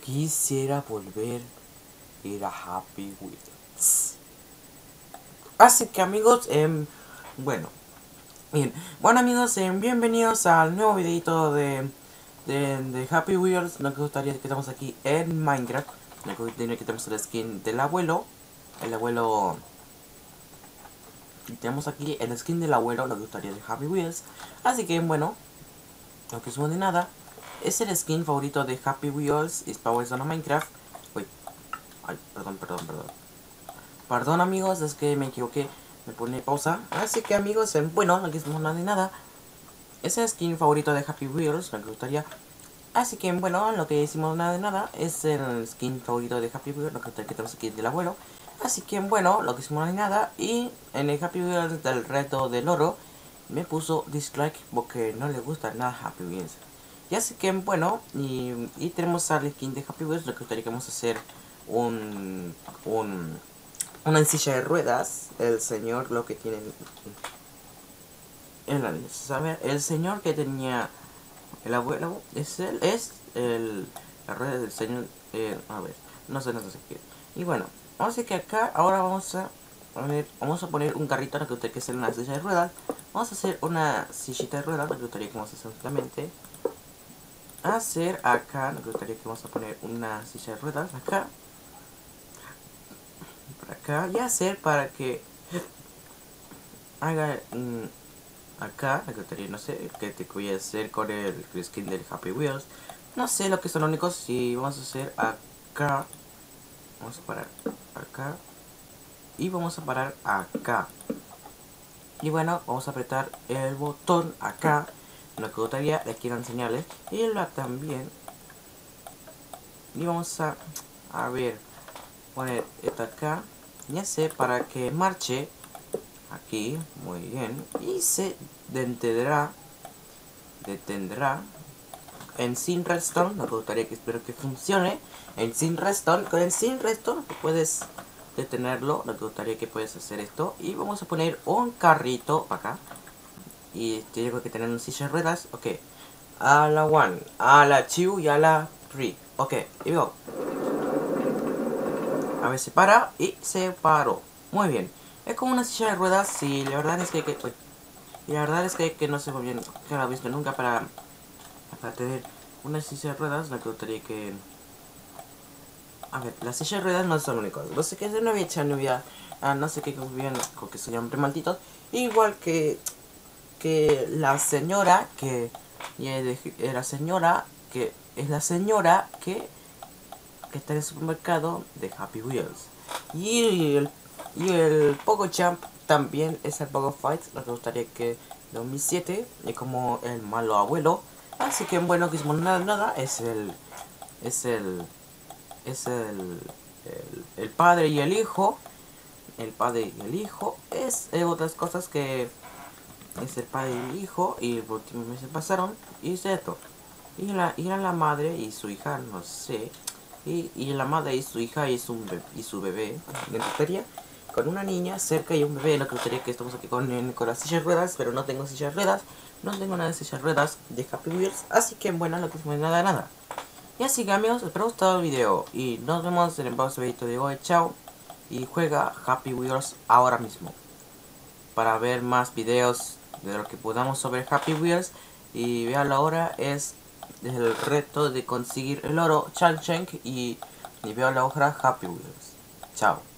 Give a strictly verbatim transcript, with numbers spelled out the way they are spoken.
Quisiera volver a ir a Happy Wheels. Así que amigos, eh, bueno, bien, bueno amigos, eh, bienvenidos al nuevo videito de, de, de Happy Wheels. Nos gustaría que estamos aquí en Minecraft. Nos gustaría que tenemos la skin del abuelo. El abuelo... Tenemos aquí el skin del abuelo, lo que gustaría de Happy Wheels. Así que bueno, no que suene de nada. Es el skin favorito de Happy Wheels. Es Power Zone Minecraft. Uy, ay, perdón, perdón, perdón. Perdón amigos, es que me equivoqué. Me pone pausa. Así que amigos, eh, bueno, no quisimos nada de nada. Es el skin favorito de Happy Wheels, lo que gustaría. Así que bueno, lo que hicimos nada de nada es el skin favorito de Happy Wheels, lo que tenemos aquí del abuelo. Así que bueno, lo que hicimos nada de nada. Y en el Happy Wheels del reto del oro me puso dislike porque no le gusta nada Happy Wheels. Y así que bueno, y, y tenemos al skin de Happy Wheels, lo que gustaría que vamos a hacer un... un una silla de ruedas. El señor lo que tiene el, ¿sabe? El señor que tenía el abuelo es él, es el la rueda del señor, eh, a ver, no sé, no sé qué. Y bueno, vamos a decir que acá ahora vamos a poner, vamos a poner un carrito, que usted que es una silla de ruedas. Vamos a hacer una sillita de ruedas, lo que gustaría que vamos a hacer justamente hacer acá, lo que gustaría que vamos a poner una silla de ruedas acá, por acá, y hacer para que haga mmm, acá, me gustaría, no sé, que te voy a hacer con el skin del Happy Wheels. No sé lo que son los únicos. Y vamos a hacer acá. Vamos a parar acá. Y vamos a parar acá. Y bueno, vamos a apretar el botón acá. Lo que gustaría, les quiero enseñarles. Y la también. Y vamos a, a ver, poner esto acá. Ya sé, para que marche. Aquí, muy bien. Y se detendrá. Detendrá. En Sin Redstone, me gustaría que espero que funcione. En Sin Redstone, con el Sin Redstone puedes detenerlo. Me gustaría que puedes hacer esto. Y vamos a poner un carrito acá. Y tengo que tener un silla de ruedas. Ok. A la one, a la two y a la three. Ok, y go. A ver, se para y se paró. Muy bien. Es como una silla de ruedas y la verdad es que... que uy, y la verdad es que, que no se muy bien. Que no lo he visto nunca para, para tener una silla de ruedas. La que gustaría que... A ver, las sillas de ruedas no son únicos. No sé qué es de novia hecha novia. Ah, no sé qué bien con que se llaman malditos. Igual que... Que la señora que... Y la señora que... Es la señora que... Que está en el supermercado de Happy Wheels. Y el... Y el Pogo Jump también es el Pogo Fight. Nos gustaría que... dos mil siete. Es como el malo abuelo. Así que bueno, que hicimos nada, nada. Es el... Es el... Es el, el, el padre y el hijo. El padre y el hijo. Es eh, otras cosas que es el padre y el hijo. Y por último meses pasaron. Y es esto. Y la, y la madre y su hija, no sé. Y, y la madre y su hija y su, y su bebé. Me gustaría con una niña cerca y un bebé. No gustaría que estamos aquí con, con las sillas de ruedas. Pero no tengo sillas de ruedas. No tengo nada de sillas de ruedas de Happy Wheels. Así que bueno, no tengo nada, nada. Y así que amigos, espero que os haya gustado el video. Y nos vemos en el próximo video de hoy. Chao. Y juega Happy Wheels ahora mismo. Para ver más videos de lo que podamos sobre Happy Wheels. Y vean ahora es el reto de conseguir el oro Chanchank. Y, y veo la hoja Happy Wheels. Chao.